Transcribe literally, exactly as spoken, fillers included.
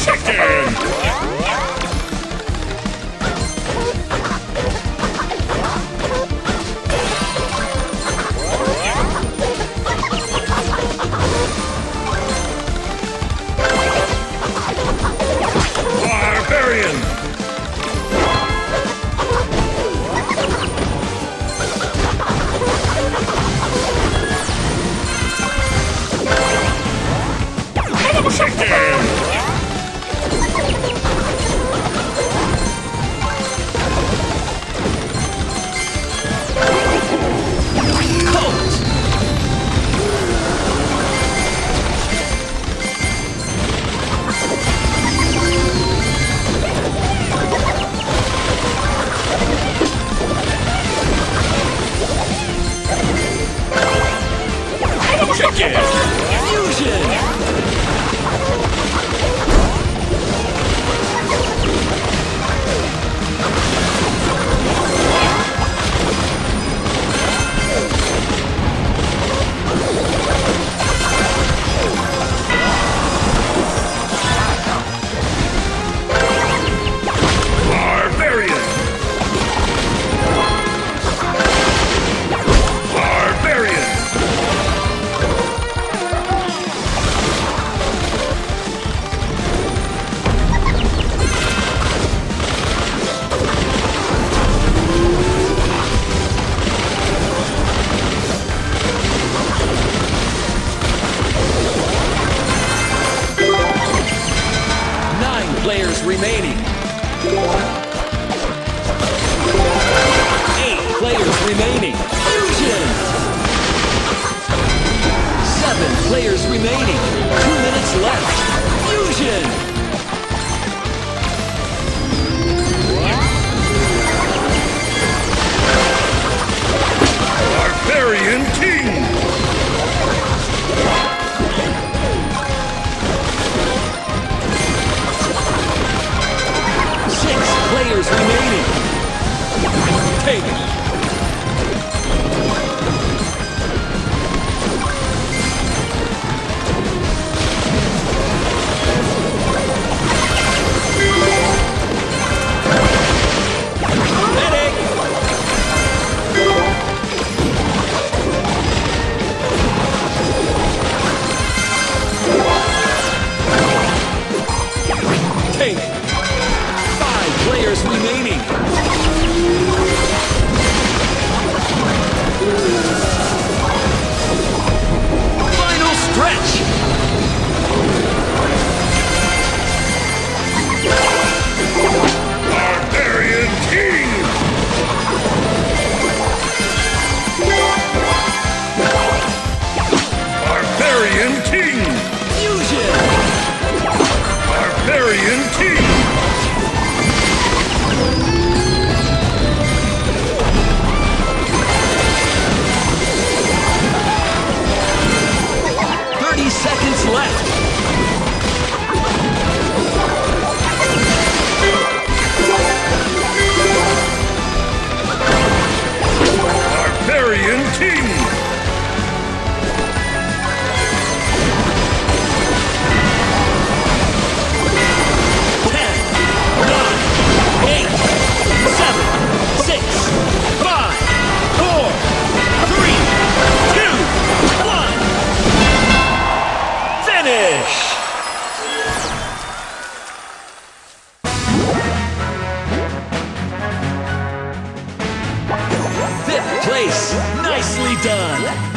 remaining. Eight players remaining. Fusion! Seven players remaining. Two minutes left. Fusion! Barbarian King! Players remaining. Take it. Medic. Take it. Players remaining. Final stretch. Barbarian King. Barbarian King. Fusion. Barbarian King. Seconds left. Barbarian King. Ten, nine, eight, seven, six, five, four, three, two, one. Finish! Fifth place, nicely done!